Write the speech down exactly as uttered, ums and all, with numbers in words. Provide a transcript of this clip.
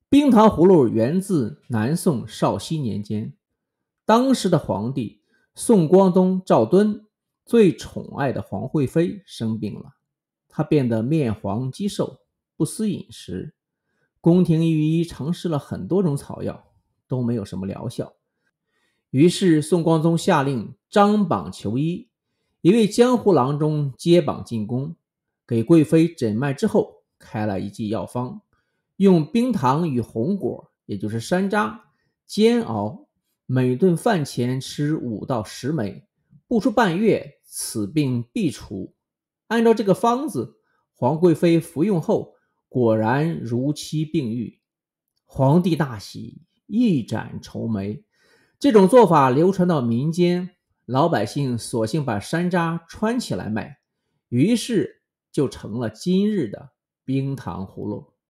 冰糖葫芦源自南宋绍熙年间，当时的皇帝宋光宗赵敦最宠爱的皇贵妃生病了，她变得面黄肌瘦，不思饮食。宫廷御医尝试了很多种草药，都没有什么疗效。于是宋光宗下令张榜求医，一位江湖郎中接榜进宫，给贵妃诊脉之后，开了一剂药方，用冰糖与红果，也就是山楂煎熬，每顿饭前吃五到十枚，不出半月，此病必除。按照这个方子，皇贵妃服用后，果然如期病愈。皇帝大喜，一展愁眉。这种做法流传到民间，老百姓索性把山楂穿起来卖，于是就成了今日的冰糖葫芦。